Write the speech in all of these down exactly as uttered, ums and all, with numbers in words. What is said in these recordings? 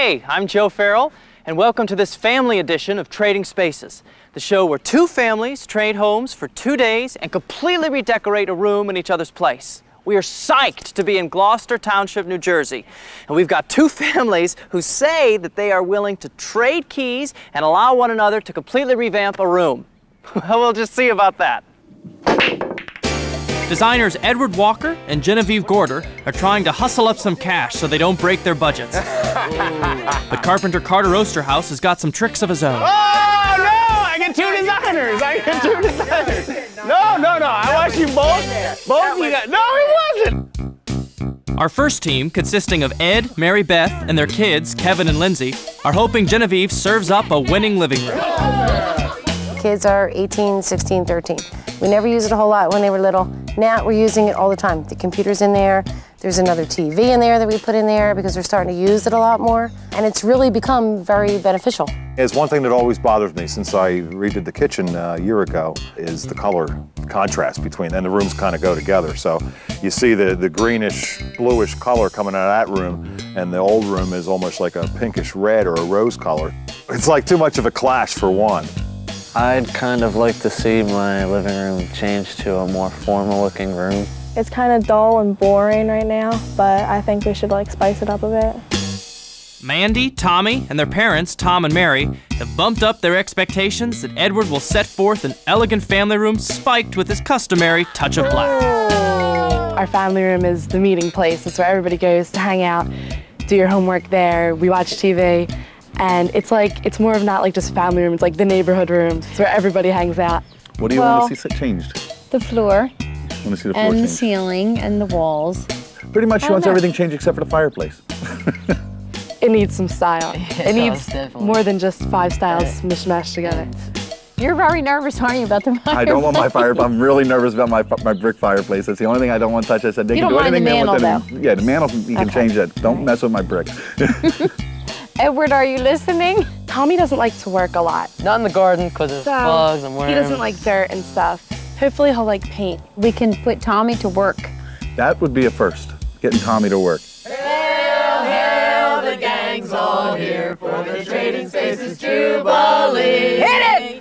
Hey, I'm Joe Farrell, and welcome to this family edition of Trading Spaces, the show where two families trade homes for two days and completely redecorate a room in each other's place. We are psyched to be in Gloucester Township, New Jersey, and we've got two families who say that they are willing to trade keys and allow one another to completely revamp a room. We'll just see about that. Designers Edward Walker and Genevieve Gorder are trying to hustle up some cash so they don't break their budgets. But carpenter Carter Osterhaus has got some tricks of his own. Oh, no! I get two designers! I get two designers! No, no, no, I want you both. Both you got. No, it wasn't! Our first team, consisting of Ed, Mary Beth, and their kids, Kevin and Lindsay, are hoping Genevieve serves up a winning living room. Kids are eighteen, sixteen, thirteen. We never used it a whole lot when they were little. Now we're using it all the time. The computer's in there. There's another T V in there that we put in there because we're starting to use it a lot more. And it's really become very beneficial. It's one thing that always bothers me since I redid the kitchen uh, a year ago is the color contrast between, and the rooms kind of go together. So you see the, the greenish, bluish color coming out of that room, and the old room is almost like a pinkish red or a rose color. It's like too much of a clash for one. I'd kind of like to see my living room change to a more formal looking room. It's kind of dull and boring right now, but I think we should like spice it up a bit. Mandy, Tommy, and their parents, Tom and Mary, have bumped up their expectations that Edward will set forth an elegant family room spiked with his customary touch of black. Our family room is the meeting place. It's where everybody goes to hang out, do your homework there, we watch T V. And it's like, it's more of not like just a family room, it's like the neighborhood room. It's where everybody hangs out. What do you well, want to see changed? The floor. Want to see the floor and changed? the ceiling and the walls. Pretty much she wants know. everything changed except for the fireplace. It needs some style. It, it needs definitely. more than just five styles mishmashed together. You're very nervous, aren't you, about the fireplace? I don't want my fireplace. I'm really nervous about my my brick fireplace. That's the only thing I don't want to touch. I said they you can don't do mind anything the they mantle, want. Though. Yeah, the mantle, you can okay. change that. Don't right. mess with my brick. Edward, are you listening? Tommy doesn't like to work a lot. Not in the garden because there's so bugs and worms. He doesn't like dirt and stuff. Hopefully he'll like paint. We can put Tommy to work. That would be a first, getting Tommy to work. Hail, hail, the gang's all here for the Trading Spaces Jubilee. Hit it!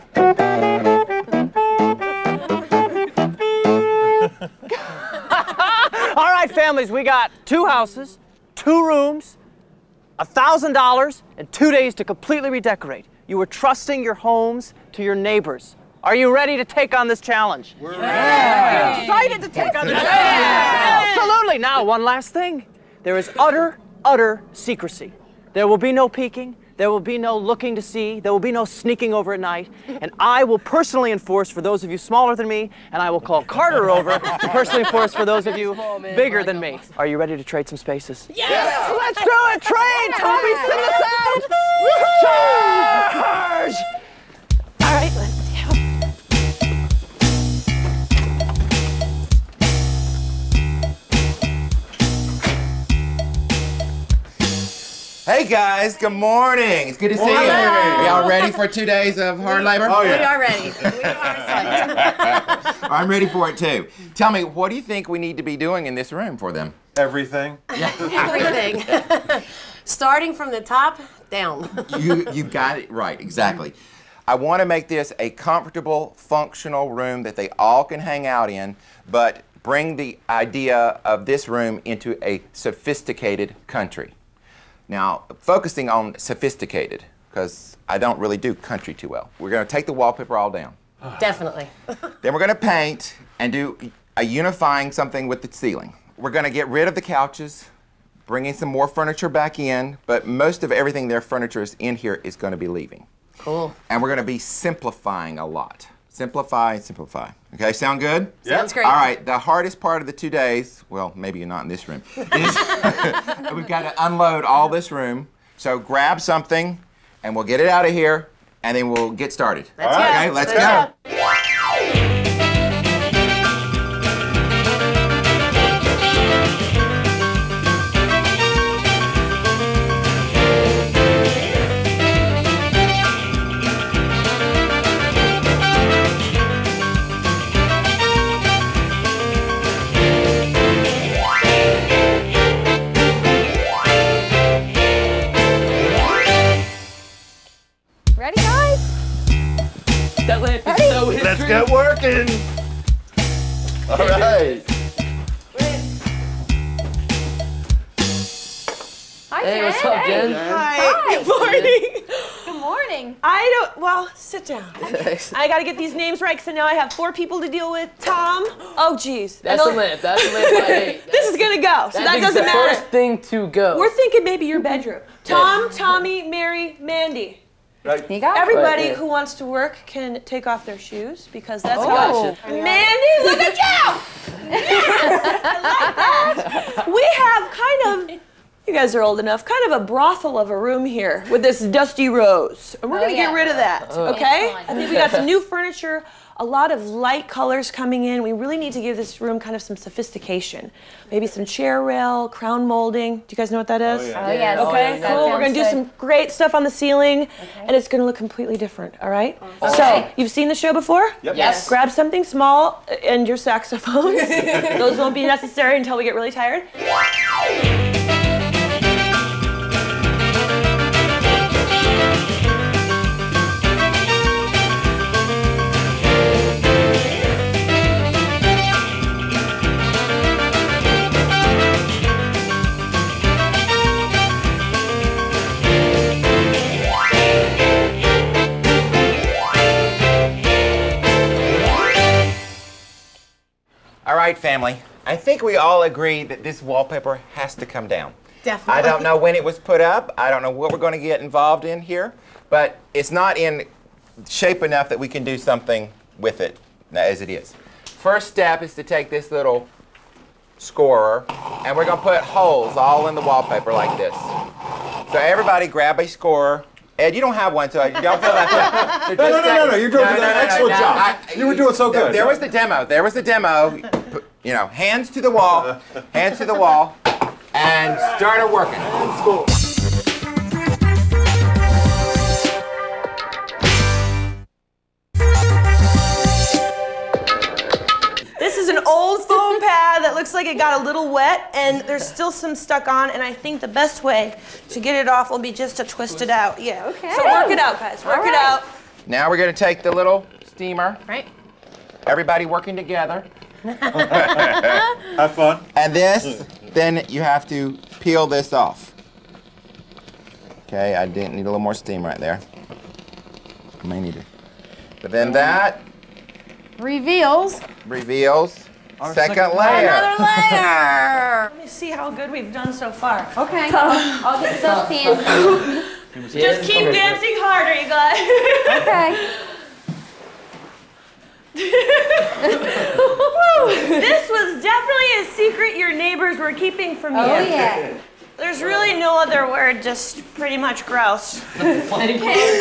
All right, families, we got two houses, two rooms, one thousand dollars, and two days to completely redecorate. You were trusting your homes to your neighbors. Are you ready to take on this challenge? We're ready. Are you excited to take on this challenge? Yeah. Absolutely. Now, one last thing. There is utter, utter secrecy. There will be no peeking. There will be no looking to see. There will be no sneaking over at night. And I will personally enforce for those of you smaller than me, and I will call Carter over to personally enforce for those of you bigger than me. Are you ready to trade some spaces? Yes! yes. Let's do it! Trade! Tommy, send us out! Charge! All right, let's go. Hey guys, good morning. It's good to see you. Y'all ready for two days of hard labor? Oh, yeah. We are ready. We are excited. I'm ready for it too. Tell me, what do you think we need to be doing in this room for them? Everything. Everything. Starting from the top down. you, you've got it right, exactly. I want to make this a comfortable, functional room that they all can hang out in, but bring the idea of this room into a sophisticated country. Now, focusing on sophisticated, because I don't really do country too well. We're going to take the wallpaper all down. Definitely. Then we're going to paint and do a unifying something with the ceiling. We're going to get rid of the couches, bringing some more furniture back in, but most of everything their furniture is in here is going to be leaving. Cool. And we're going to be simplifying a lot. Simplify, simplify. Okay, sound good? Yeah. Sounds great. All right, the hardest part of the two days, well, maybe you're not in this room, is we've got to unload all this room. So grab something, and we'll get it out of here, and then we'll get started. Let's all right, go. okay, let's, let's go. go. That lamp is so history. Let's get working. All right. Hi, Hey, Jen. what's up, Jen? Hi. Good morning. Good morning. I don't, well, sit down. I gotta get these names right because now I have four people to deal with. Tom. Oh, geez. That's the lamp. That's the lamp I hate. This is gonna go, so that, thing's doesn't the matter. first thing to go. We're thinking maybe your bedroom. Tom, Tommy, Mary, Mandy. Right. You got it. Everybody Right, yeah. who wants to work can take off their shoes because that's Oh, how. gotcha. Mandy, look at you! I like that. We have kind of, you guys are old enough, kind of a brothel of a room here with this dusty rose. And we're Oh, gonna yeah. get rid of that, Oh. okay? Yeah, it's I think we got some new furniture, a lot of light colors coming in. We really need to give this room kind of some sophistication. Maybe some chair rail, crown molding. Do you guys know what that is? Oh, yes. Okay, That cool. We're gonna sounds do good. some great stuff on the ceiling, and it's gonna look completely different, all right? So, you've seen the show before? Yep. Yes. Grab something small and your saxophones. Those won't be necessary until we get really tired. All right, family. I think we all agree that this wallpaper has to come down. Definitely. I don't know when it was put up. I don't know what we're going to get involved in here, but it's not in shape enough that we can do something with it as it is. First step is to take this little scorer, and we're going to put holes all in the wallpaper like this. So everybody grab a scorer. Ed, you don't have one, so you don't feel that. So No, no, just no, take- no, no, you're doing an excellent job. I- You were doing so there- good. There was the demo. There was the demo. P- You know, hands to the wall, hands to the wall, and started working. This is an old foam pad that looks like it got a little wet, and there's still some stuck on, and I think the best way to get it off will be just to twist it out. Yeah. Okay. So work it out, guys. Work All it right. out. Now we're going to take the little steamer. Right. Everybody working together. Have fun. And this, then you have to peel this off. Okay, I didn't need a little more steam right there. I may need it. But then that Reveals. reveals Our second, second layer. Another layer. Let me see how good we've done so far. Okay. I'll get those pans. Just keep dancing harder, you guys. Okay. This was definitely a secret your neighbors were keeping from you. Oh, yeah. There's really no other word, just pretty much gross. Is there anything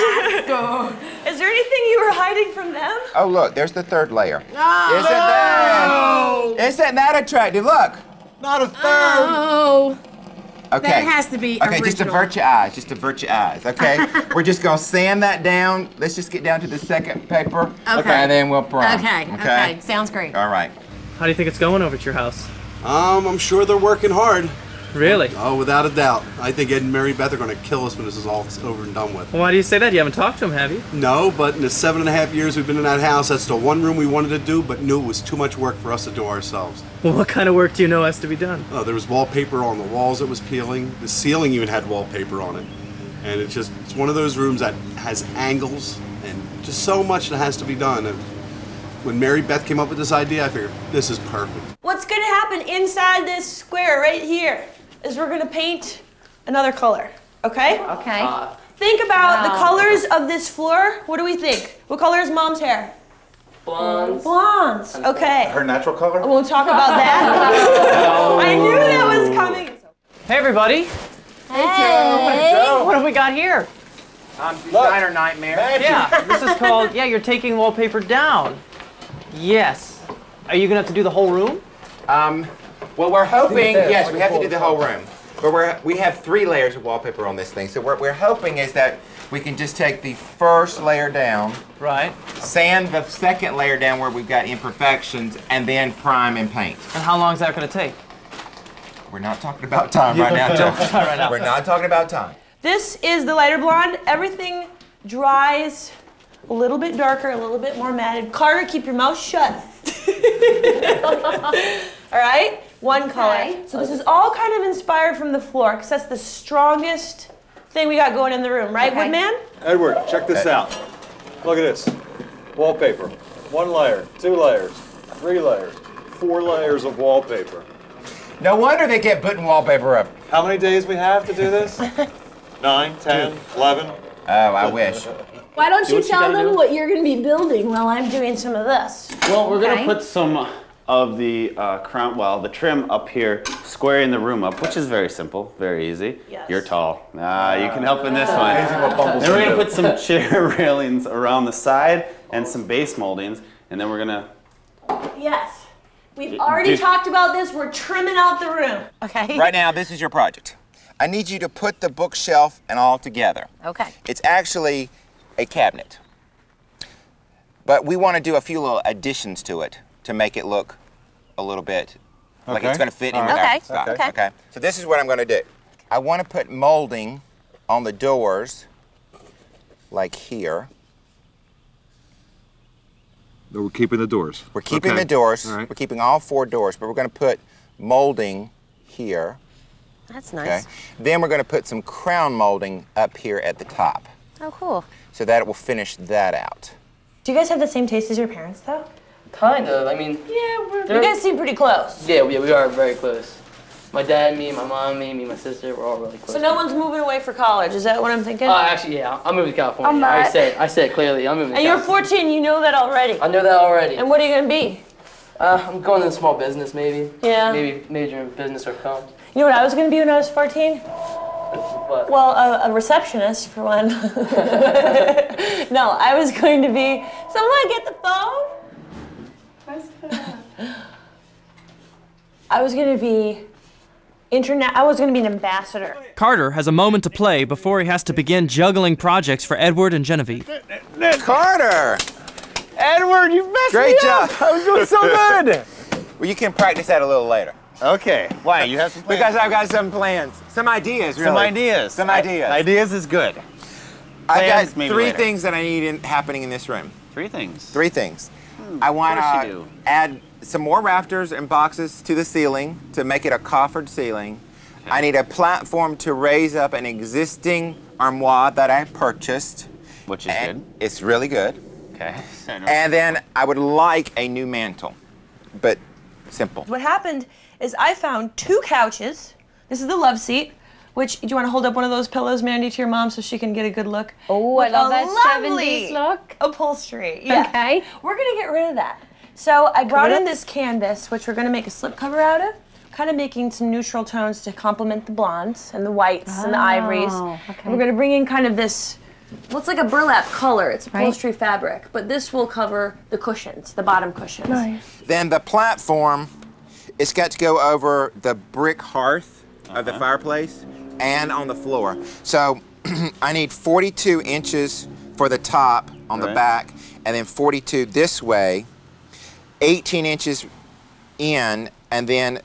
you were hiding from them? Oh, look, there's the third layer. Isn't that, isn't that attractive? Look. Not a third. Oh, Okay. that has to be Okay, just original. avert your eyes. Just avert your eyes. Okay. We're just gonna sand that down. Let's just get down to the second paper. Okay. And then we'll prime. Okay, okay, sounds great. All right. How do you think it's going over at your house? Um, I'm sure they're working hard. Really? Oh, without a doubt. I think Ed and Mary Beth are going to kill us when this is all over and done with. Well, why do you say that? You haven't talked to him, have you? No, but in the seven and a half years we've been in that house, that's the one room we wanted to do, but knew it was too much work for us to do ourselves. Well, what kind of work do you know has to be done? Uh, there was wallpaper on the walls that was peeling. The ceiling even had wallpaper on it. And it's just, it's one of those rooms that has angles and just so much that has to be done. And when Mary Beth came up with this idea, I figured, this is perfect. What's gonna happen inside this square right here is we're gonna paint another color, okay? Okay. Uh, Think about the Wow. colors of this floor. What do we think? What color is Mom's hair? Blondes. Blondes, okay. Her natural color? I won't talk about that. I knew that was coming. Hey, everybody. Hey. What have we got here? Um, designer nightmare. Yeah, this is called, yeah, you're taking wallpaper down. Yes. Are you gonna have to do the whole room? Um, well, we're hoping, yes, we have to do the whole room. But we're, we have three layers of wallpaper on this thing. So what we're hoping is that we can just take the first layer down, Right. sand the second layer down where we've got imperfections, and then prime and paint. And how long is that gonna take? We're not talking about time right now, Joe. Not right now. We're not talking about time. This is the lighter blonde. Everything dries a little bit darker, a little bit more matted. Carter, keep your mouth shut. All right, one color. So this is all kind of inspired from the floor, because that's the strongest thing we got going in the room, right, Okay. Woodman? Edward, check this out. Look at this. Wallpaper. One layer, two layers, three layers, four layers of wallpaper. No wonder they kept putting wallpaper up. How many days we have to do this? Nine, ten, eleven? Oh, I wish. Why don't Do you what you tell gotta them do. what you're going to be building while I'm doing some of this? Well, we're Okay. gonna put some of the uh, crown, well, the trim up here, squaring the room up, which is very simple, very easy. Yes. You're tall. Ah, you can help in this one. Amazing what Bumbles Then we're can gonna do. put some chair railings around the side and some base moldings, and then we're gonna. Yes. We've D- already do- talked about this. We're trimming out the room. Okay. Right now, this is your project. I need you to put the bookshelf and all together. Okay. It's actually a cabinet. But we want to do a few little additions to it to make it look a little bit like Okay. it's going to fit in All with right. our stuff. Okay. Okay. So this is what I'm going to do. I want to put molding on the doors like here. No, we're keeping the doors. We're keeping Okay. the doors. All right. We're keeping all four doors, but we're going to put molding here. That's Okay. nice. Then we're going to put some crown molding up here at the top, Oh, cool. so that it will finish that out. Do you guys have the same taste as your parents, though? Kind of. I mean, Yeah, we're. You guys seem pretty close. yeah, we, we are very close. My dad, me, my mom, me, me, my sister, we're all really close. So no one's moving away for college. Is that what I'm thinking? Uh, actually, yeah, I'm moving to California. I'm I not. said, I said it clearly, I'm moving to And you're California. fourteen. You know that already. I know that already. And what are you gonna be? Uh, I'm going into small business, maybe. Yeah. Maybe major in business or film. You know what I was gonna be when I was fourteen? What? Well, a, a receptionist for one. No, I was going to be. Someone get the phone. I was gonna be internet. I was gonna be an ambassador. Carter has a moment to play before he has to begin juggling projects for Edward and Genevieve. Carter! Edward, you messed Great me job. up. I was doing so good. Well, you can practice that a little later. Okay. Why? You have some plans? Because I've got some plans. Some ideas, really. Some ideas. Some ideas. Ideas is good. I've Plans, got maybe three later. things that I need in, happening in this room. Three things. Three things. I want course to you do. add some more rafters and boxes to the ceiling to make it a coffered ceiling. I need a platform to raise up an existing armoire that I purchased. Which is and good. It's really good. Okay. And then I would like a new mantle, but simple. What happened is I found two couches. This is the love seat. Which, do you want to hold up one of those pillows, Mandy, to your mom so she can get a good look? Oh, I With love a that lovely seventies look. Upholstery. Yes. Okay. We're gonna get rid of that. So I brought Cover in it? this canvas, which we're gonna make a slipcover out of, kind of making some neutral tones to complement the blondes and the whites and the ivories. Oh, okay. And we're gonna bring in kind of this, well, it's like a burlap color. It's Right. upholstery fabric, but this will cover the cushions, the bottom cushions. Nice. Then the platform, it's got to go over the brick hearth of the fireplace and on the floor. So I need forty-two inches for the top on the Right. back, and then forty-two this way, eighteen inches in, and then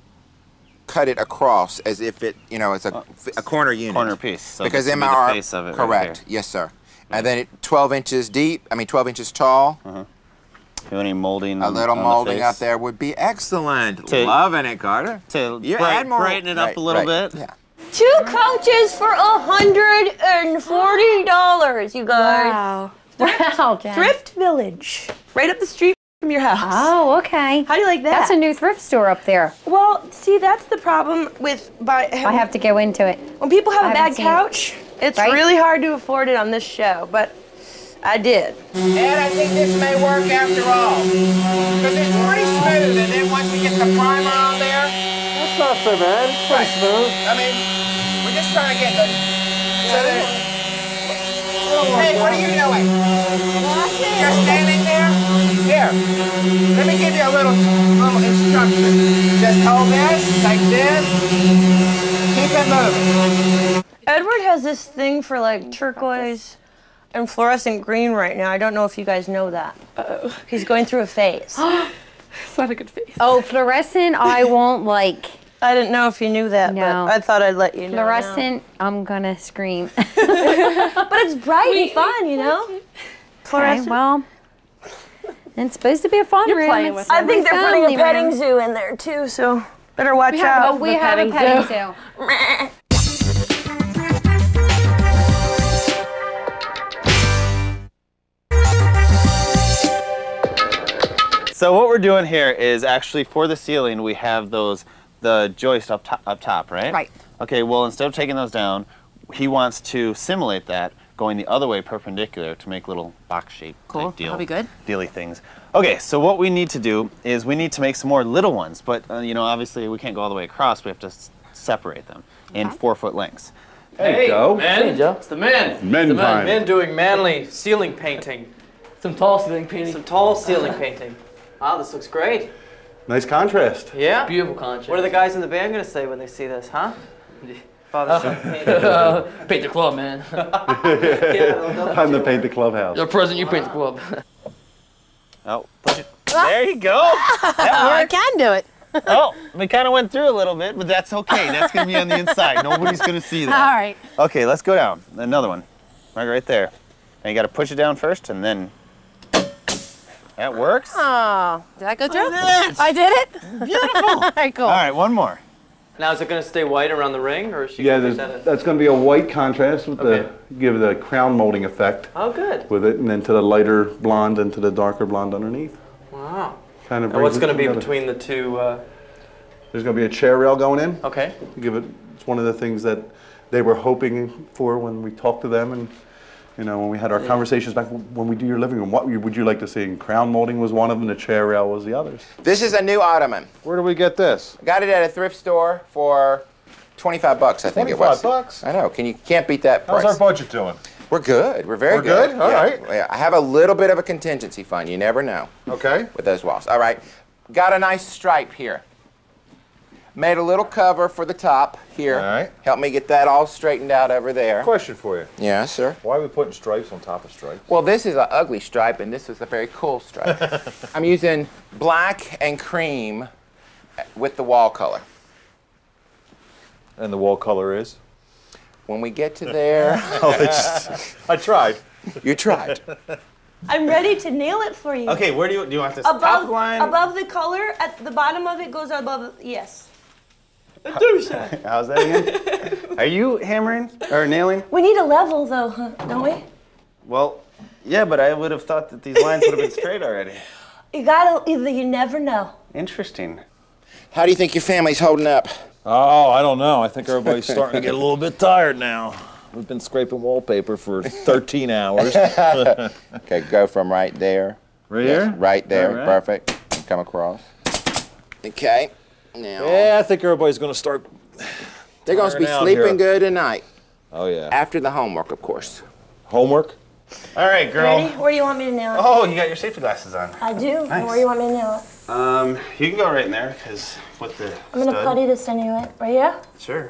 cut it across as if it, you know, it's a, a corner unit. Corner piece. So because this in would my be the art, face of it right correct, here. yes sir. And then it, twelve inches deep, I mean twelve inches tall. Uh-huh. Do any molding? A on- little on the molding face? up there would be excellent. To- Loving it, Carter. To You bright- add more- brighten it up right, a little right, bit. Yeah. Two couches for a hundred and forty dollars, you guys. Wow. Wow, Jen. Thrift Village, right up the street from your house. Oh, okay. How do you like that? That's a new thrift store up there. Well, see, that's the problem with by. I have to go into it. When people have I a haven't bad seen it. couch, it's Right? really hard to afford it on this show, but I did. And I think this may work after all. Because it's pretty smooth, and then once we get the primer on there. That's not so bad. It's pretty Right. smooth. I mean, we're just trying to get the. So that. Hey, what are you doing? You're standing there? Here. Let me give you a little, little instruction. Just hold this, like this. Keep it moving. Edward has this thing for like turquoise and fluorescent green right now. I don't know if you guys know that. Uh-oh. He's going through a phase. It's not a good face. Oh, fluorescent, I won't like. I didn't know if you knew that, No. but I thought I'd let you know. Fluorescent, I'm gonna scream. But it's bright and fun, you know? Okay, well, it's supposed to be a fun You're room. playing It's with I think a they're putting a family petting room. zoo in there too, so better watch We have- out. oh, we have a petting zoo. So what we're doing here is actually for the ceiling we have those the joist up top, up top, right? Right. Okay. Well, instead of taking those down, he wants to simulate that going the other way perpendicular to make little box shape Cool. type deal, That'll be good. dealy things. Okay. So what we need to do is we need to make some more little ones, but uh, you know obviously we can't go all the way across. We have to s separate them in four foot lengths. Hey, Joe. man. Hey, Joe. It's the men. Men It's the time. Men doing manly ceiling painting. Some tall ceiling painting. Some tall ceiling painting. Wow, this looks great. Nice contrast. Yeah? Beautiful contrast. What are the guys in the band going to say when they see this, huh? Father, son, painting. Uh, paint the club, man. Time to paint the clubhouse. Your present, you paint the club. Oh, push it. There you go. That I worked. can do it. Oh, we kind of went through a little bit, but that's okay. That's going to be on the inside. Nobody's going to see that. All right. Okay, let's go down. Another one. Right, right there. And you got to push it down first, and then that works. Oh, did I go through? Yes. I did it? Beautiful. All right, cool. All right, one more. Now, is it going to stay white around the ring, or is she Yeah, going to there's- make that a... that's going to be a white contrast with Okay. the give the crown molding effect Oh, good. with it, and then to the lighter blonde and to the darker blonde underneath. Wow. Kind of. And what's brings going it to be together. between the two? Uh... There's going to be a chair rail going in. Okay. Give it. It's one of the things that they were hoping for when we talked to them, and you know when we had our Yeah. conversations back when we do your living room. What would you like to see? And crown molding was one of them. The chair rail was the others. This is a new ottoman. Where do we get this? Got it at a thrift store for twenty-five bucks, I think it was. twenty-five bucks? I know. Can you can't beat that How's price. our budget doing? We're good. We're very We're good? All yeah. right. Yeah. I have a little bit of a contingency fund. You never know. Okay. With those walls. All right. Got a nice stripe here. Made a little cover for the top here. All right. Help me get that all straightened out over there. Question for you. Yeah, sir. Why are we putting stripes on top of stripes? Well, this is an ugly stripe, and this is a very cool stripe. I'm using black and cream with the wall color. And the wall color is? When we get to there... Oh, it's- I tried. You tried. I'm ready to nail it for you. Okay, where do you do you want this Above, top line? above the color, at the bottom of it goes above. Yes. How's that again? Are you hammering or nailing? We need a level though, huh? Don't we? Well, yeah, but I would have thought that these lines would have been straight already. You gotta either. You never know. Interesting. How do you think your family's holding up? Oh, I don't know. I think everybody's starting to get a little bit tired now. We've been scraping wallpaper for thirteen hours. Okay, go from right there. Right Yes, here? right there. All right. Perfect. And come across. Okay. Now. Yeah, I think everybody's going to start. They're going to be tiring out sleeping here. good tonight. Oh, yeah. After the homework, of course. Homework? All right, girl. Ready? Where do you want me to nail it? Oh, you got your safety glasses on. I do. Nice. Where do you want me to nail it? Um, you can go right in there, because with the I'm gonna stud. putty this anyway. Right here? Sure.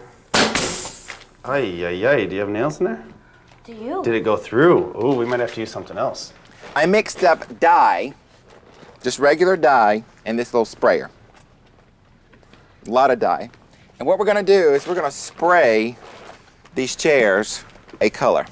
Ay, ay, ay. Do you have nails in there? Do you? Did it go through? Ooh, we might have to use something else. I mixed up dye, just regular dye, and this little sprayer. A lot of dye. And what we're going to do is we're going to spray these chairs a color.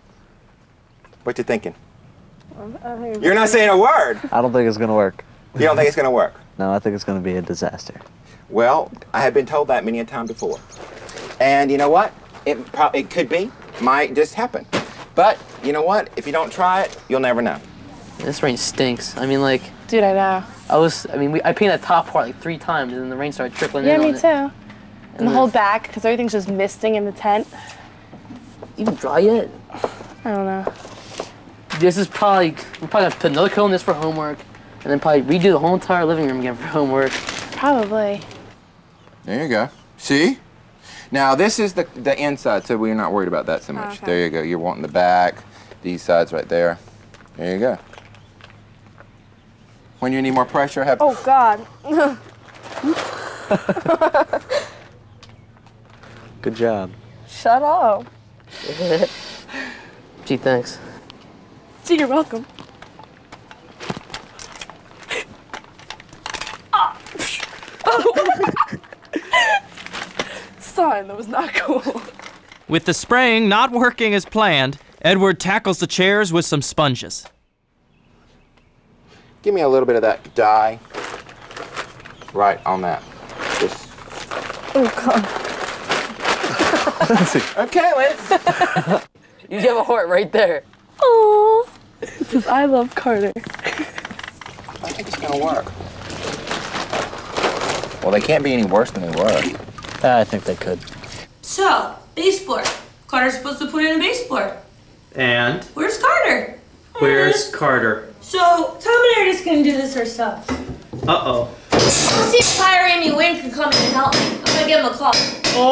What you thinking? You're not saying a word. I don't think it's gonna work. You don't think it's going to work? No, I think it's gonna be a disaster. Well, I have been told that many a time before. And you know what? It, pro- it could be, might just happen. But you know what? If you don't try it, you'll never know. This rain stinks. I mean, like, Dude, I know. I was, I mean, we, I painted that top part like three times, and then the rain started trickling Yeah, in me on too. it. And the whole back, because everything's just misting in the tent. Even dry yet? I don't know. This is probably, we'll probably have to put another coat on this for homework, and then probably redo the whole entire living room again for homework. Probably. There you go. See? Now this is the, the inside, so we're not worried about that so much. Oh, okay. There you go. You're wanting the back, these sides right there. There you go. When you need more pressure, have... Oh, God. Good job. Shut up. Gee, thanks. Gee, you're welcome. Son, that was not cool. With the spraying not working as planned, Edward tackles the chairs with some sponges. give me a little bit of that dye right on that. Just. Oh, God. Okay, Liz. You have a heart right there. Oh, it says I love Carter. I think it's gonna work. Well, they can't be any worse than they were. I think they could. So, baseboard. Carter's supposed to put in a baseboard. And Where's Carter? where's Carter? So, Tom and I are just gonna do this ourselves. Uh-oh. Let's see if Fire Amy Wynn can come in and help me. I'm gonna give him a call.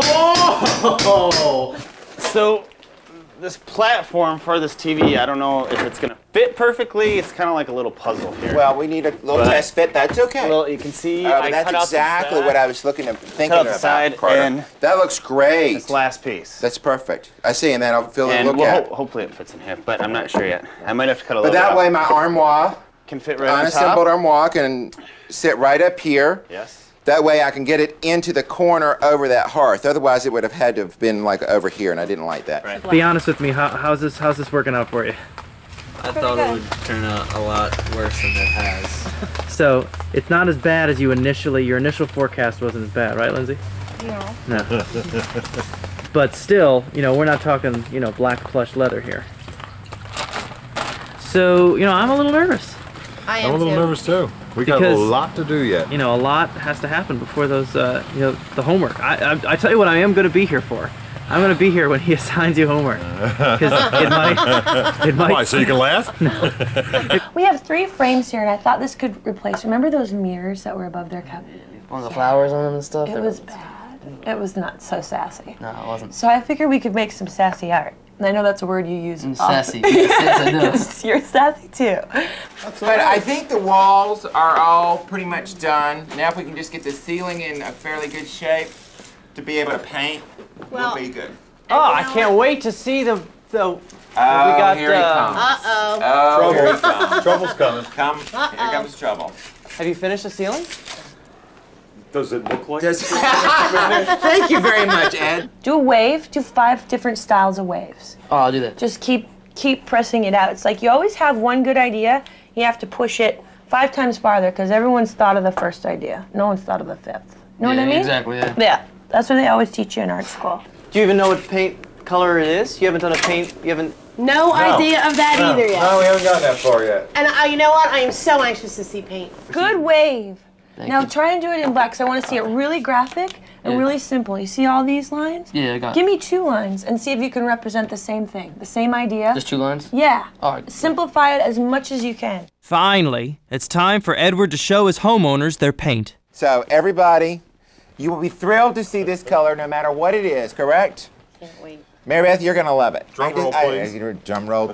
Oh! So, this platform for this T V, I don't know if it's gonna fit perfectly. It's kind of like a little puzzle here. Well, we need a little But- test fit. That's okay. Well, you can see Uh, but I that's cut out the exactly side. what I was looking at, thinking Cut out the about. side Carter. and that looks great. this last piece. That's perfect. I see, and then I'll fill it. And Look we'll at. ho hopefully it fits in here, but I'm not sure yet. I might have to cut a But little that bit way, out. my armoire, Can fit right on top. unassembled armoire, can sit right up here. Yes. That way, I can get it into the corner over that hearth. Otherwise, it would have had to have been like over here, and I didn't like that. Right. Be honest with me. How, how's this? How's this working out for you? I thought it would turn out a lot worse than it has. So it's not as bad as you initially. Your initial forecast wasn't as bad, right, Lindsay? No. No. But still, you know, we're not talking, you know, black plush leather here. So, you know, I'm a little nervous. I I'm a little nervous too. We got a Because, lot to do yet. You know, a lot has to happen before those, uh, you know, the homework. I, I, I tell you what, I am going to be here for. I'm going to be here when he assigns you homework. Because it might, it might. Why, so you can laugh? We have three frames here, and I thought this could replace. Remember those mirrors that were above their cabinet? All the flowers on them and stuff. It they was were- bad. It was not so sassy. No, it wasn't. So I figured we could make some sassy art. And I know that's a word you use. Mm, often. sassy. Yes, yes, I know. Yes, you're sassy too. But I think the walls are all pretty much done. Now, if we can just get the ceiling in a fairly good shape to be able to paint, Well- we'll be good. Oh, I can't wait to see the the. Oh, we got, here he uh, comes. Uh-oh. Oh, here he Trouble. comes. Trouble's coming. Come, here comes trouble. Have you finished the ceiling? Does it look like Does- Thank you very much, Ed. Do a wave. Do five different styles of waves. Oh, I'll do that. Just keep keep pressing it out. It's like you always have one good idea. You have to push it five times farther because everyone's thought of the first idea. No one's thought of the fifth. You know yeah, what I mean? Exactly. Yeah. Yeah. That's what they always teach you in art school. Do you even know what paint color it is? You haven't done a paint. You haven't. No, idea of that No. either yet. No, we haven't gotten that far yet. And uh, you know what? I am so anxious to see paint. Good wave. Thank now you. try and do it in black because I want to see it really graphic and Yeah. really simple. You see all these lines? Yeah, I got Give it. me two lines and see if you can represent the same thing, the same idea. Just two lines? Yeah. All right. Simplify it as much as you can. Finally, it's time for Edward to show his homeowners their paint. So, everybody, you will be thrilled to see this color no matter what it is, correct? Can't wait. Mary Beth, you're going to love it. Drum I did- roll, I- please. I- drum roll.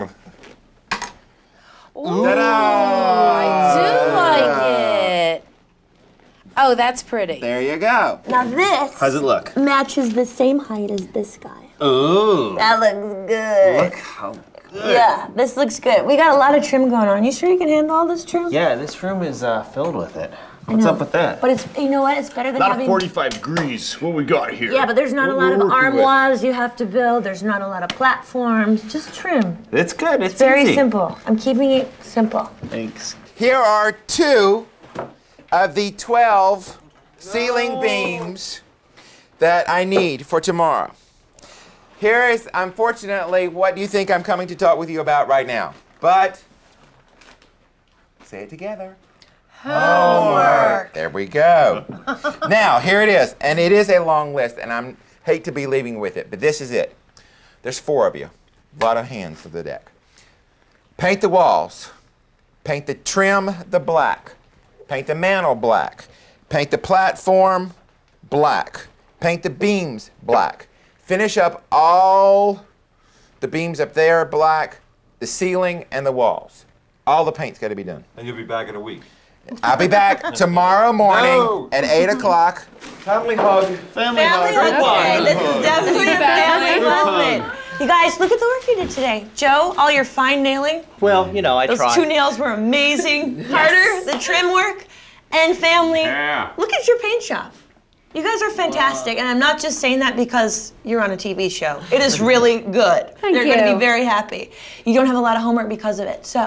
Ooh, I do like it. Oh, that's pretty. There you go. Now this How's it look? matches the same height as this guy. Ooh. That looks good. Look how good. Yeah, this looks good. We got a lot of trim going on. You sure you can handle all this trim? Yeah, this room is uh, filled with it. I What's know. up with that? But it's, you know what? It's better than Not having. at forty-five degrees. What we got here? Yeah, but there's not What a lot we're of working with. armoires you have to build. There's not a lot of platforms. Just trim. It's good. It's, It's very easy. simple. I'm keeping it simple. Thanks. Here are two of the twelve ceiling beams that I need for tomorrow. Here is, unfortunately, what do you think I'm coming to talk with you about right now? But, say it together. Homework. There we go. Now, here it is, and it is a long list, and I hate to be leaving with it, but this is it. There's four of you. A lot of hands for the deck. Paint the walls. Paint the trim the black. Paint the mantle black. Paint the platform black. Paint the beams black. Finish up all the beams up there black, the ceiling and the walls. All the paint's got to be done. And you'll be back in a week. I'll be back tomorrow morning No. at eight o'clock. Family hug. Family, Family hug. hug today. This is definitely a family moment. You guys, look at the work you did today. Joe, all your fine nailing. Well, you know, I Those tried. two nails were amazing. Carter, the trim work, and family. Yeah. Look at your paint shop. You guys are fantastic, and I'm not just saying that because you're on a T V show. It is really good. Thank They're going to you. be very happy. You don't have a lot of homework because of it. So,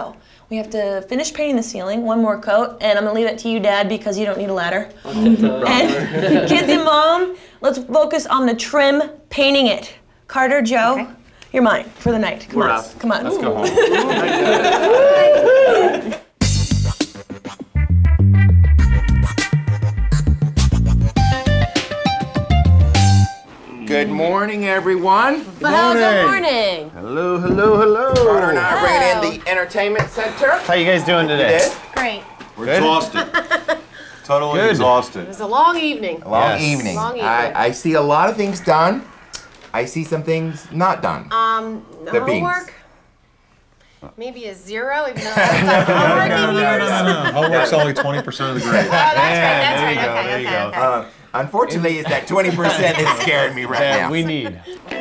We have to finish painting the ceiling, one more coat, and I'm gonna leave that to you, Dad, because you don't need a ladder. And kids and Mom, let's focus on the trim, painting it. Carter, Joe, okay. You're mine for the night. Come We're on, out. come on. Let's go home. Good morning, everyone. Well, good morning. Hello, hello, hello. Carter and I are bringing in the entertainment center. How you guys doing today? You did? Great. We're Good. exhausted. Totally Good. exhausted. It was a long evening. A long Yes. evening. Long evening. I, I see a lot of things done. I see some things not done. Um, The beams. homework? Maybe a zero, even though I've done homework No, in no, years. no, no, no. Homework's only twenty percent of the grade. Oh, that's right, Yeah, that's there right. you go, Okay, there you okay, go. okay. Uh, unfortunately, it's that twenty percent that's scaring me right That now. we need.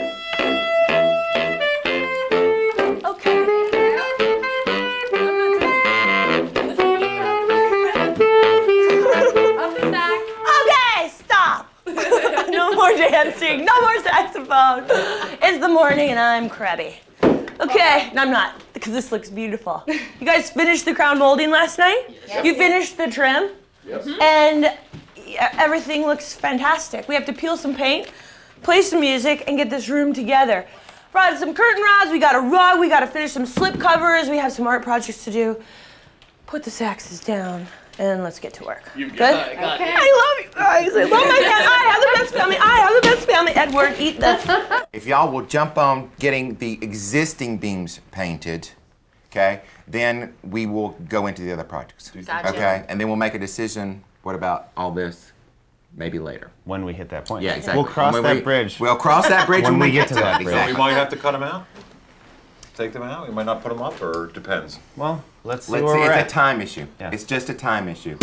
Okay, stop. No more dancing, no more saxophone. It's the morning and I'm crabby. Okay, no, I'm not, because this looks beautiful. You guys finished the crown molding last night? Yes. You finished the trim? Yes. And yeah, everything looks fantastic. We have to peel some paint, play some music, and get this room together. Brought some curtain rods, we got a rug, we got to finish some slip covers, we have some art projects to do. Put the saxes down, and let's get to work. You Good? got it, got it. I love you guys. I love my family. I have the best family. I have the best family. Edward, eat this. If y'all will jump on getting the existing beams painted, okay, then we will go into the other projects. Gotcha. Okay, and then we'll make a decision. What about all this? Maybe later. When we hit that point. Yeah, exactly. We'll cross When that we- bridge. We'll cross that bridge when we get to that it. bridge. Exactly. We might have to cut them out. Take them out. We might not put them up, or it depends. Well, let's see Let's where see, we're it's at. a time issue. Yeah. It's just a time issue.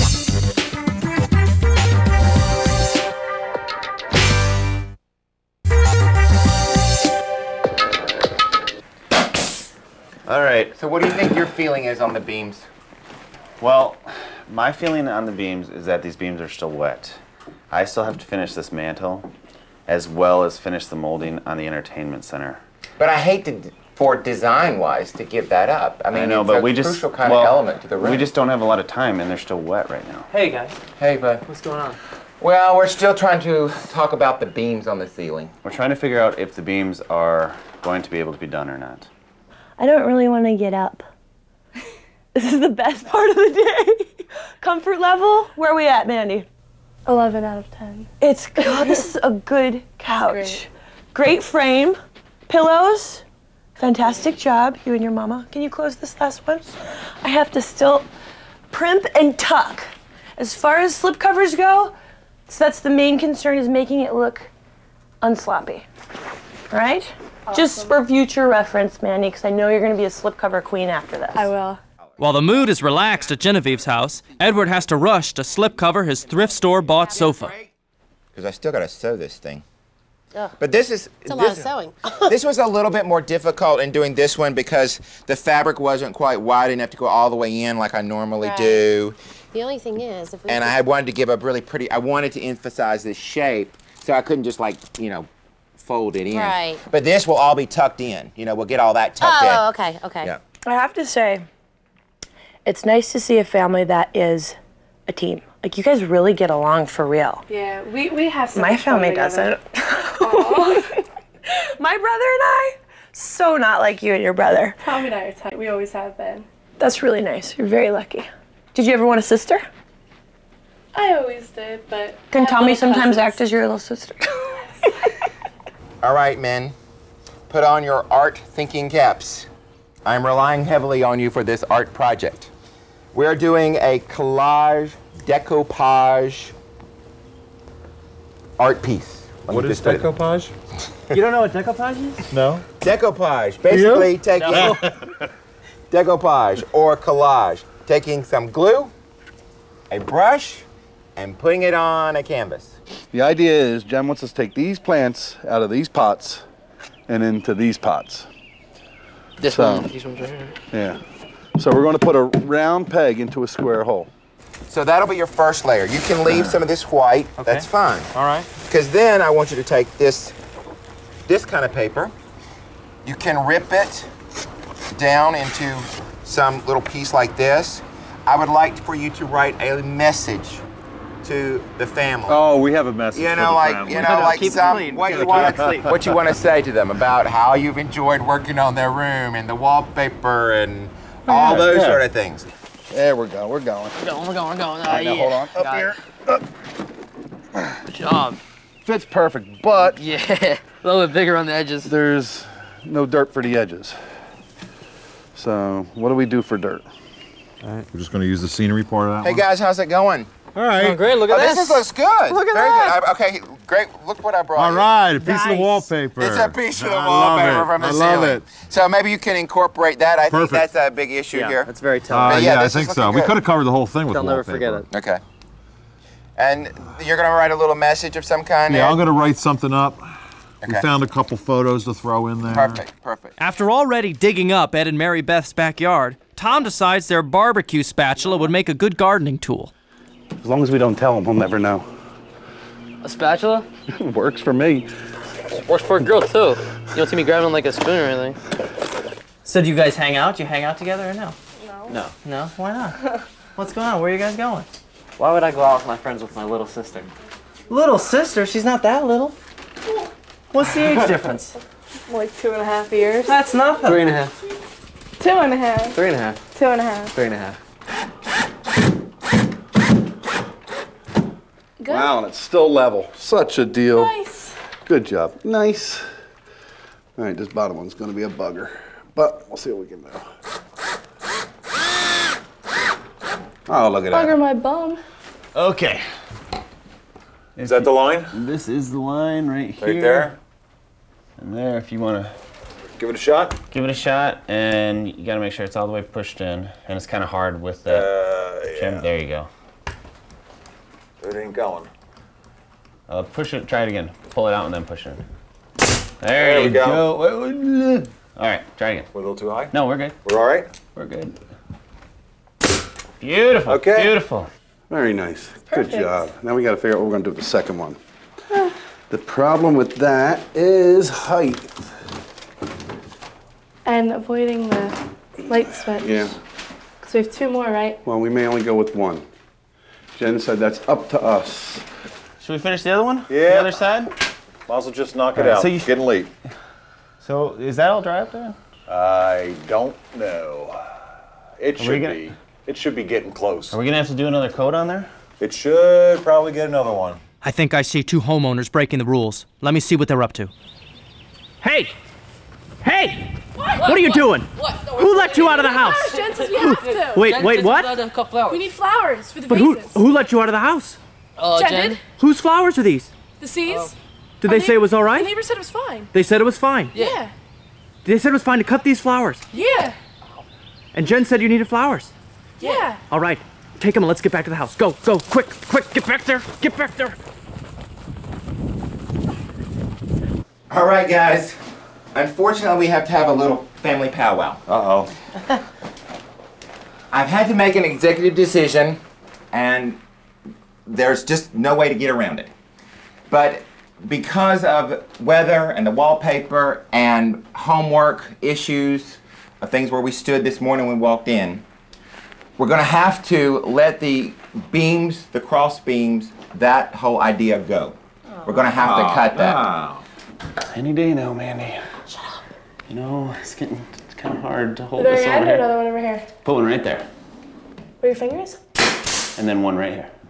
All right. So what do you think your feeling is on the beams? Well, my feeling on the beams is that these beams are still wet. I still have to finish this mantle, as well as finish the molding on the entertainment center. But I hate to, for design-wise, to give that up. I mean, I know, it's but a we just crucial kind well, of element to the room. we just don't have a lot of time, and they're still wet right now. Hey guys, Hey, bud. what's going on? Well, we're still trying to talk about the beams on the ceiling. We're trying to figure out if the beams are going to be able to be done or not. I don't really want to get up. This is the best part of the day. Comfort level, where are we at, Mandy? eleven out of ten. It's, God, this is a good couch. Great. Great frame, pillows, fantastic job, you and your mama. Can you close this last one? I have to still primp and tuck. As far as slip covers go, so that's the main concern, is making it look unsloppy. All right? Just for future reference, Mandy, because I know you're going to be a slipcover queen after this. I will. While the mood is relaxed at Genevieve's house, Edward has to rush to slipcover his thrift store bought sofa. Because I still got to sew this thing. Ugh. But this is... It's a lot this, of sewing. This was a little bit more difficult in doing this one because the fabric wasn't quite wide enough to go all the way in like I normally Right. do. The only thing is, if we And I had wanted to give a really pretty... I wanted to emphasize this shape, so I couldn't just like, you know, fold it in. Right. But this will all be tucked in. You know, we'll get all that tucked in. Oh, okay, okay. Yeah. I have to say, it's nice to see a family that is a team. Like, you guys really get along for real. Yeah, we, we have so My much fun family together. doesn't. My brother and I, so not like you and your brother. Tommy and I are tight. We always have been. That's really nice. You're very lucky. Did you ever want a sister? I always did, but... Can I have Tommy little sometimes cousins. act as your little sister? All right, men. Put on your art thinking caps. I'm relying heavily on you for this art project. We're doing a collage, decoupage art piece. Let What me is just put it- decoupage? You don't know what decoupage is? No. Decoupage, basically taking No. decoupage or collage, taking some glue, a brush, and putting it on a canvas. The idea is Jen wants us to take these plants out of these pots and into these pots. This So- one, these ones right here. Yeah. So we're going to put a round peg into a square hole. So that'll be your first layer. You can leave some of this white, Okay. that's fine. All right. Because then I want you to take this, this kind of paper. You can rip it down into some little piece like this, I would like for you to write a message to the family. Oh, we have a message. You for know, the like family. you know, like Keep it some clean. what Keep you it want clean. to what you want to say to them about how you've enjoyed working on their room and the wallpaper and all those Yeah. sort of things. There we go. We're going. We're going, we're going, we're going. All right, now hold on. Up Got here. it. Good job. Fits perfect, but Yeah, a little bit bigger on the edges. there's no dirt for the edges. So what do we do for dirt? All right. We're just going to use the scenery part of that Hey one. guys, how's it going? All right. Oh, great, look at Oh, this. this is, looks good. Look at Very that. good. I- okay, great. Look what I brought. All you. right, a piece of Nice. the wallpaper. It's a piece of the I wallpaper love it. from the I ceiling. love it. So maybe you can incorporate that. I Perfect. think that's a big issue Yeah, here. that's very Uh, telling. But yeah, yeah, I this think is so. looking We good. could have covered the whole thing with They'll never wallpaper. forget it. Okay. And you're gonna write a little message of some kind. Yeah, Ed? I'm going to write something up. We Okay. found a couple photos to throw in there. Perfect. Perfect. After already digging up Ed and Mary Beth's backyard, Tom decides their barbecue spatula would make a good gardening tool. As long as we don't tell them, we'll never know. A spatula? Works for me. Works for a girl too. You don't see me grabbing like a spoon or anything. So do you guys hang out? Do you hang out together or no? No. No. No? Why not? What's going on? Where are you guys going? Why would I go out with my friends with my little sister? Little sister? She's not that little. What's the age difference? Like two and a half years. That's nothing. Three and a half. Two and a half. Three and a half. Two and a half. Three and a half. Good. Wow, and it's still level. Such a deal. Nice. Good job. Nice. All right, this bottom one's going to be a bugger, but we'll see what we can do. Oh, look at Bugger that. my bum. Okay. Is that the line? This is the line right here. Right there? And there, if you want to Give it a shot. give it a shot, and you got to make sure it's all the way pushed in, and it's kind of hard with that. Uh, Jim, yeah. there you go. It ain't going. Uh, push it. Try it again. Pull it out and then push it in. There, There you we go. go. All right, try it again. We're a little too high? No, we're good. We're all right? We're good. Beautiful. Okay. Beautiful. Very nice. Perfect. Good job. Now we got to figure out what we're going to do with the second one. The problem with that is height. And avoiding the light switch. Yeah. Because we have two more, right? Well, we may only go with one. Jen said that's up to us. Should we finish the other one? Yeah. The other side? Might as well just knock it All right, out. so you- It's getting late. So is that all dry up there? I don't know. It we should gonna- be. It should be getting close. Are we gonna have to do another coat on there? It should probably get another one. I think I see two homeowners breaking the rules. Let me see what they're up to. Hey! Hey! What, are you doing? What? Who let you out of the house? Jen says we have to. Wait, Jen- wait, Jen's what? allowed to cut flowers. We need flowers for the But who vases. who let you out of the house? Uh, Jen Jen? did. Whose flowers are these? The C's. Did Our they say it was all The right? neighbor said it was fine. They said it was fine. Yeah. They said it was fine to cut these flowers. Yeah. And Jen said you needed flowers. Yeah. All right, take them and let's get back to the house. Go, go, quick, quick, get back there, get back there. All right, guys. Unfortunately, we have to have a little family powwow. Uh-oh. I've had to make an executive decision, and there's just no way to get around it. But because of weather and the wallpaper and homework issues, uh, things where we stood this morning when we walked in, we're going to have to let the beams, the cross beams, that whole idea go. We're going to have to cut that. Any day now, Mandy. Shut up. You know, it's getting it's kind of hard to hold Is there this an over end or here. another one over here? Put one right there, Where your fingers? and then one right here.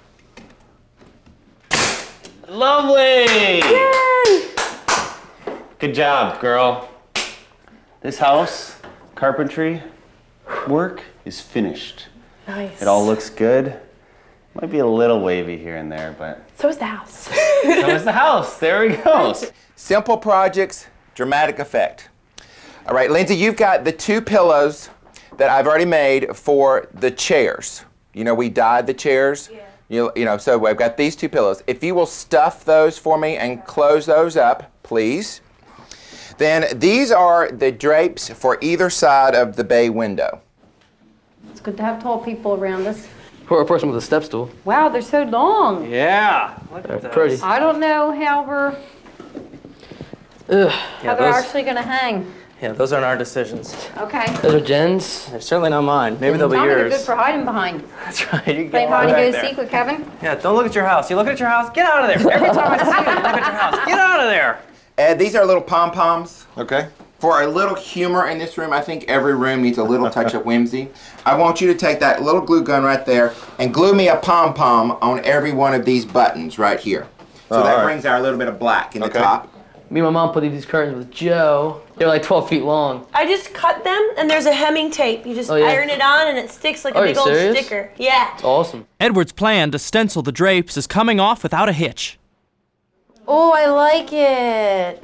Lovely! Yay! Good job, girl. This house, carpentry work is finished. Nice. It all looks good. Might be a little wavy here and there, but So is the house. so is the house. There we go. Simple projects, dramatic effect. All right, Lindsay, you've got the two pillows that I've already made for the chairs. You know, we dyed the chairs. Yeah. You, you know, so I've got these two pillows. If you will stuff those for me and close those up, please. Then these are the drapes for either side of the bay window. It's good to have tall people around us. Or a person with a step stool. Wow, they're so long. Yeah. They're pretty. I don't know how we're Ugh. how Yeah, they're those, actually going to hang. Yeah, those aren't our decisions. Okay. Those are Jen's. They're certainly not mine. Maybe they'll be Tommy, they're yours. good for hiding behind. That's right. You can Play get hide and right go there. seek with Kevin. Yeah, don't look at your house. You look at your house, get out of there. Every time I see you, look at your house. Get out of there. Ed, these are little pom-poms. Okay. For a little humor in this room, I think every room needs a little touch of whimsy. I want you to take that little glue gun right there and glue me a pom-pom on every one of these buttons right here. So Oh, that all right. brings out a little bit of black in Okay. the top. Me and my mom put these curtains with Joe. They're like twelve feet long. I just cut them, and there's a hemming tape. You just Oh, yeah. iron it on, and it sticks like Are a you big old serious? sticker. Yeah. It's awesome. Edward's plan to stencil the drapes is coming off without a hitch. Oh, I like it.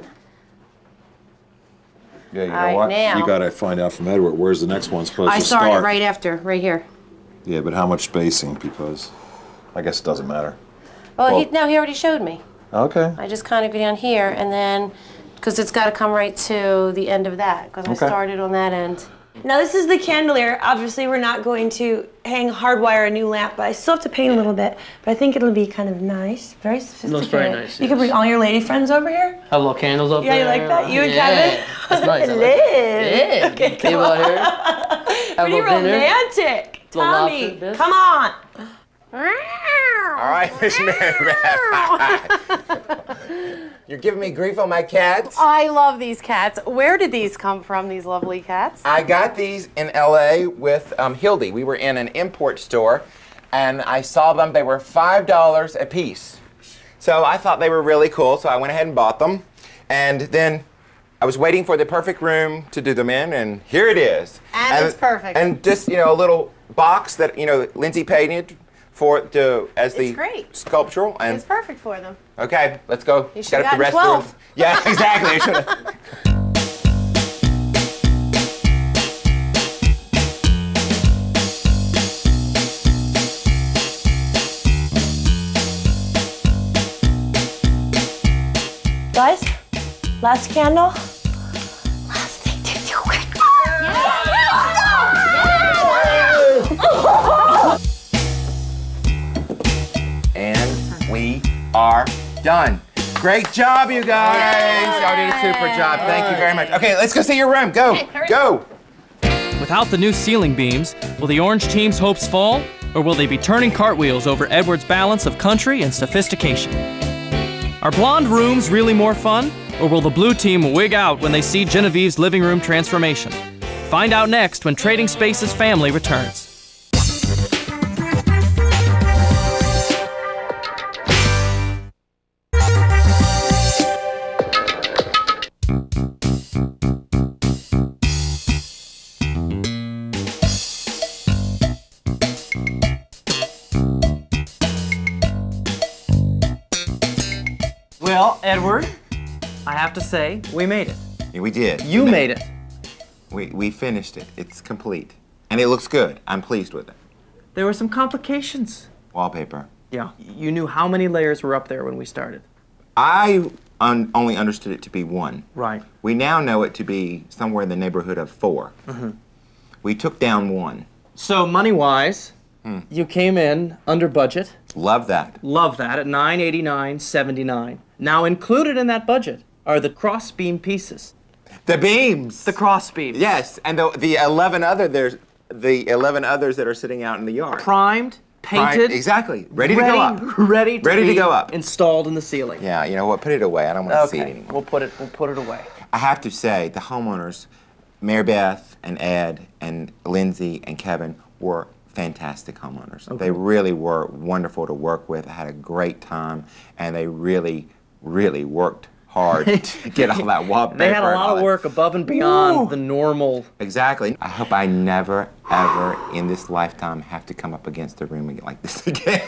Yeah, you know All right, what? now- You gotta find out from Edward, where's the next one supposed I to started start? right after, right here. Yeah, but how much spacing? Because I guess it doesn't matter. Well, Well- he, no, he already showed me. Okay. I just kind of go down here, and then, because it's got to come right to the end of that, because I Okay. started on that end. Now this is the chandelier. Obviously we're not going to hang hardwire a new lamp, but I still have to paint a little bit. But I think it'll be kind of nice, very sophisticated. Looks very nice, You can bring all your lady friends over here. Have little candles up Yeah, there. you like that? You and yeah. Kevin? That's nice. I like Liz. it. Yeah. Okay, come Table out on. here. Have a Pretty little dinner. romantic. Little Tommy, lobster bisque. come on. All right, Miss Mary Beth. You're giving me grief on my cats? I love these cats. Where did these come from, these lovely cats? I got these in L A with um, Hildy. We were in an import store, and I saw them. They were five dollars a piece. So I thought they were really cool, so I went ahead and bought them. And then I was waiting for the perfect room to do them in, and here it is. And it's perfect. And just, you know, a little box that, you know, Lindsay painted for to as the It's great. sculptural. And It's perfect for them. okay, let's go. You Set should've up the gotten rest twelve. of the Yeah, exactly. I should've. Guys, last candle. And we are done. Great job, you guys. Y'all did a super job. Thank you very much. Okay, let's go see your room. Go, go. Without the new ceiling beams, will the orange team's hopes fall, or will they be turning cartwheels over Edward's balance of country and sophistication? Are blonde rooms really more fun, or will the blue team wig out when they see Genevieve's living room transformation? Find out next when Trading Spaces Family returns. Well, Edward, I have to say, we made it. Yeah, we did. You We made it. We, we finished it. It's complete. And it looks good. I'm pleased with it. There were some complications. Wallpaper. Yeah. You knew how many layers were up there when we started. I un only understood it to be one. Right. We now know it to be somewhere in the neighborhood of four. Mm-hmm. We took down one. So money-wise, Hmm. you came in under budget. Love that. Love that at nine eighty-nine seventy-nine. Now included in that budget are the cross beam pieces. The beams. The cross beams. Yes, and the the eleven other there's the eleven others that are sitting out in the yard. Primed, painted. Right, exactly. Ready, to go up. Ready to Ready to be go up. Installed in the ceiling. Yeah, you know what? Put it away. I don't want to see it Okay, anymore. we'll put it. We'll put it away. I have to say, the homeowners, Mary Beth and Ed and Lindsay and Kevin, were fantastic homeowners. Okay. They really were wonderful to work with. I had a great time, and they really, really worked hard to get all that wallpaper. They had a and lot all of that. work above and beyond Ooh. the normal. Exactly. I hope I never, ever in this lifetime have to come up against a room like this again.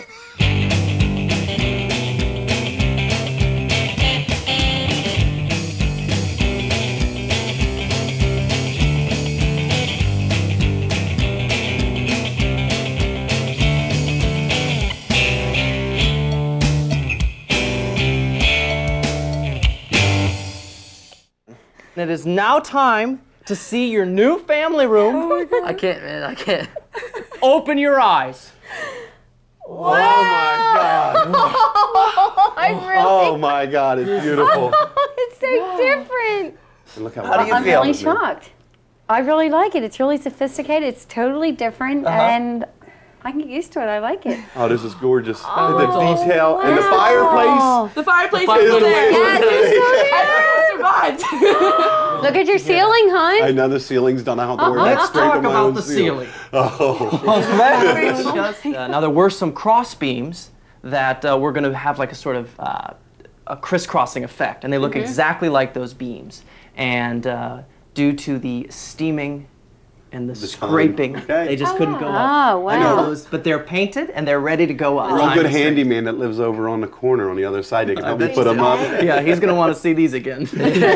It is now time to see your new family room. Oh I can't, man. I can't. Open your eyes. Oh my God. I really. Oh my God, it's beautiful. It's so different. And look how How do you I'm feel? really shocked. I really like it. It's really sophisticated. It's totally different, Uh-huh. and I can get used to it. I like it. Oh, this is gorgeous. Oh, the detail and the fireplace. The fireplace The is fireplace. there. Yes, it's so survived. Look at your ceiling, hon. I know the ceiling's done. I don't have to worry Let's about scraping talk my about own the ceiling. ceiling. Oh. Uh, now there were some cross beams that uh, we're going to have like a sort of uh, a crisscrossing effect, and they look Mhm. exactly like those beams. And uh, due to the steaming and the, The time. scraping, Okay. they just Oh, couldn't go wow. up. Oh, wow. I know. Those- but they're painted and they're ready to go up. Real Time good is straight. handyman that lives over on the corner on the other side. They can help me bet put you them up. Yeah, he's going to want to see these again.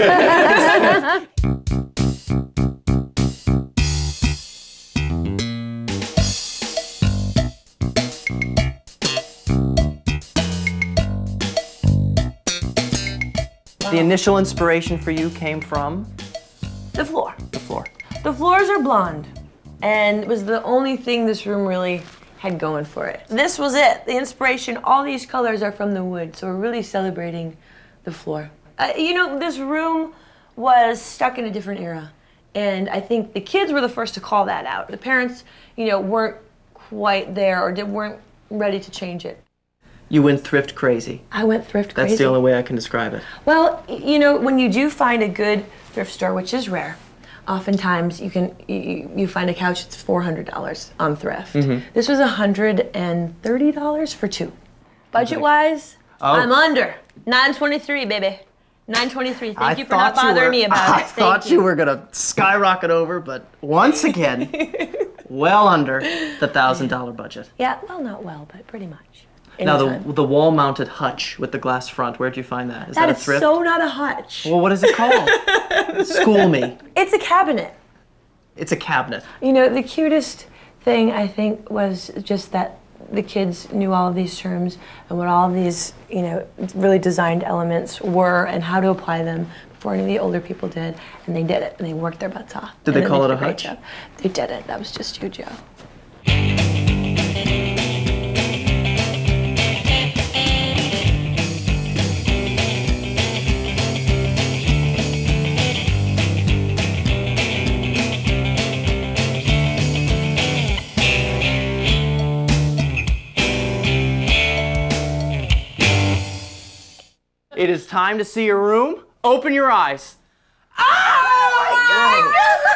The initial inspiration for you came from The floor. the floor. The floors are blonde, and it was the only thing this room really had going for it. This was it. The inspiration, all these colors are from the wood, so we're really celebrating the floor. Uh, you know, this room was stuck in a different era, and I think the kids were the first to call that out. The parents, you know, weren't quite there or did, weren't ready to change it. You went thrift crazy. I went thrift crazy. That's the only way I can describe it. Well, y- you know, when you do find a good thrift store, which is rare, oftentimes you can you, you find a couch that's four hundred dollars on thrift. Mhm. This was one hundred thirty dollars for two. Budget-wise, Oh. I'm under. nine twenty-three, baby. nine twenty-three. Thank I you for not thought you bothering were- me about I it. Thank thought you were gonna skyrocket over, but once again, well under the thousand dollar budget. Yeah, well, not well, but pretty much. Now Anytime. the the wall mounted hutch with the glass front. Where'd you find that? Is that that a is thrift? so not a hutch. Well, what is it called? School me. It's a cabinet. It's a cabinet. You know, the cutest thing I think was just that the kids knew all of these terms and what all of these, you know, really designed elements were and how to apply them before any of the older people did. And they did it, and they worked their butts off. Did And they then call it did a great hutch? job. They didn't. That was just you, Joe. It is time to see your room. Open your eyes. Oh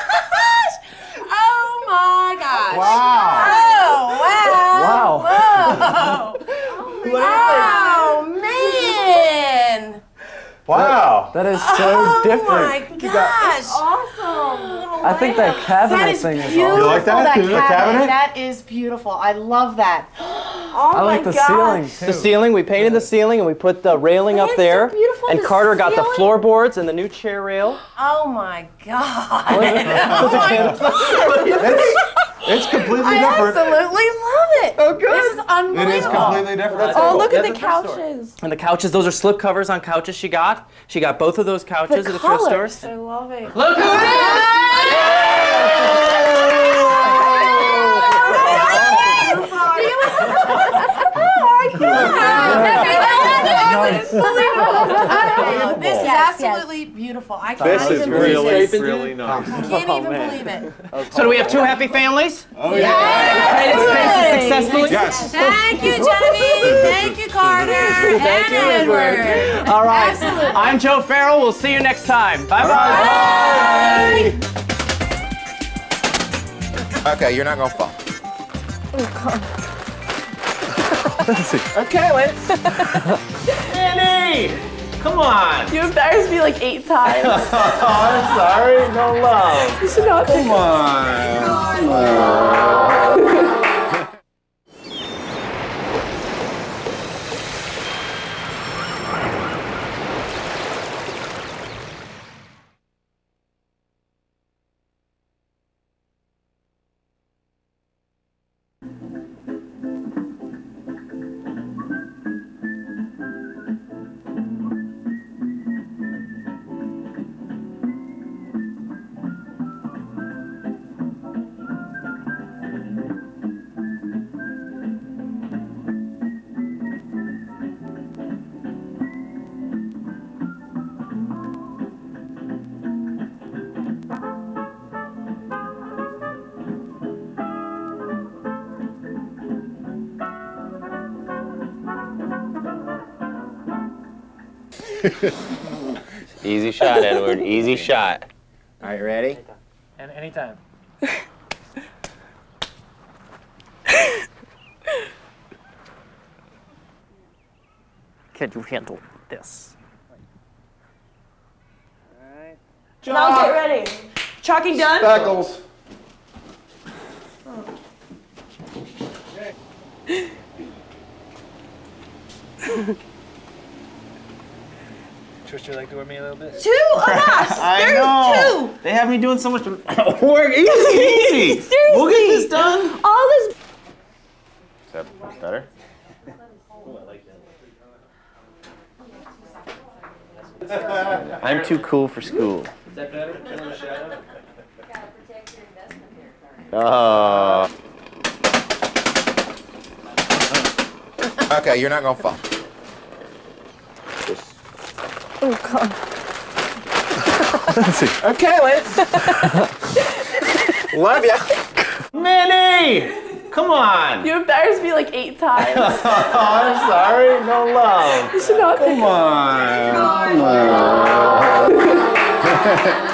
my gosh. Wow. Oh, wow. Wow. Whoa. Oh, man. Wow. That is so different. Oh my gosh. Awesome. I think that cabinet That is thing is beautiful. awesome. You like that? That The cabinet. cabinet? That is beautiful. I love that. Oh I like my the gosh. ceiling too. The ceiling, we painted the ceiling and we put the railing up It's there. so beautiful, and the Carter got the ceiling. floorboards and the new chair rail. Oh my god. Oh my It's completely I different. absolutely love it. Oh, good. This is unbelievable. It is completely different. Oh, look at That's the a thrift store. couches. And the couches, those are slip covers on couches she got. She got both of those couches The at the thrift colors. store. I love it. Look who it Oh, this is Yes, yes. absolutely beautiful. I can't This is even really, believe it. really nice. I can't even believe it. So do we have two happy families? Oh, Created spaces successfully? Yes. Thank you, Jenny. Thank you, Carter. Thank and you, Edward. All right. Absolutely. I'm Joe Farrell. We'll see you next time. Bye-bye. Okay, you're not gonna fall. Okay, let's. Annie! Come on! You embarrassed me like eight times. Oh, I'm sorry. No love. You should not Come on. Easy shot, Edward. Easy shot. All right, ready? And anytime. Can you handle this? Alright. Now get ready. Chalking done? Speckles. Trisha, like to work me a little bit? Two of us! I There's know. two! They have me doing so much work. Easy, easy. Seriously. We'll get this done. All this. Is that better? I'm too cool for school. Is that better? Oh. Okay, you're not gonna fall. Oh, God. Okay, let's. Love ya. Minnie! Come on! You embarrassed me like eight times. Oh, I'm sorry. No love. You should not Come on. Come on.